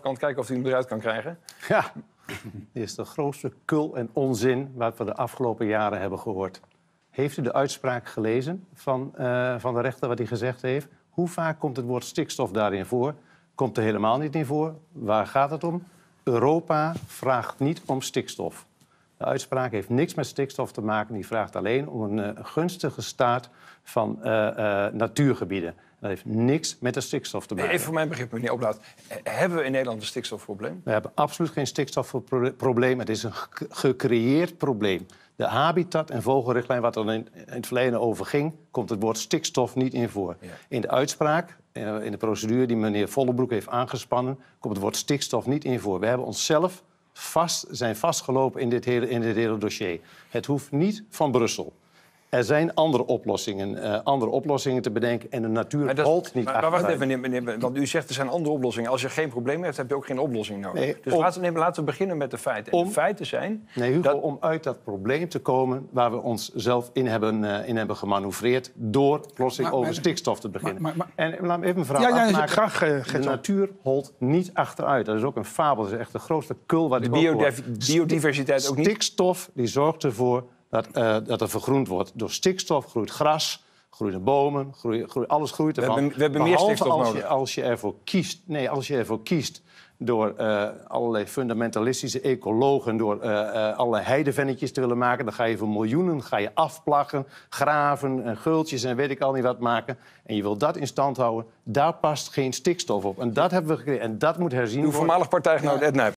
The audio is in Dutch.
kant. Kijken of hij hem eruit kan krijgen. Ja, dit is de grootste kul en onzin wat we de afgelopen jaren hebben gehoord. Heeft u de uitspraak gelezen van de rechter wat hij gezegd heeft? Hoe vaak komt het woord stikstof daarin voor? Komt er helemaal niet in voor. Waar gaat het om? Europa vraagt niet om stikstof. De uitspraak heeft niks met stikstof te maken. Die vraagt alleen om een gunstige staat van natuurgebieden. Dat heeft niks met de stikstof te maken. Even voor mijn begrip, meneer Oplaat. Hebben we in Nederland een stikstofprobleem? We hebben absoluut geen stikstofprobleem. Het is een gecreëerd probleem. De habitat- en vogelrichtlijn, wat er in het verleden over ging, komt het woord stikstof niet in voor. Ja. In de uitspraak, in de procedure die meneer Vollebroek heeft aangespannen, komt het woord stikstof niet in voor. We hebben onszelf zijn vastgelopen in dit hele dossier. Het hoeft niet van Brussel. Er zijn andere oplossingen te bedenken en de natuur holt niet achteruit. Maar wacht even, meneer, want u zegt er zijn andere oplossingen. Als je geen probleem hebt, heb je ook geen oplossing nodig. Nee, dus laten we beginnen met de feiten. En de feiten zijn... Nee, Hugo, om uit dat probleem te komen waar we ons zelf in hebben gemanoeuvreerd door plotseling over stikstof te beginnen. En laat me even een vraag afmaken. Graag, de natuur holt niet achteruit. Dat is ook een fabel. Dat is echt de grootste kul wat ik biodiversiteit ook niet? Stikstof die zorgt ervoor dat er vergroend wordt. Door stikstof groeit gras, groeien bomen, alles groeit ervan. We hebben meer stikstof nodig. Als je ervoor kiest door allerlei fundamentalistische ecologen, door allerlei heidevennetjes te willen maken, dan ga je voor miljoenen afplaggen, graven en gultjes en weet ik al niet wat maken. En je wil dat in stand houden. Daar past geen stikstof op. En dat hebben we gekregen. En dat moet herzien worden. Uw voormalig partijgenoot Ed Nijpels.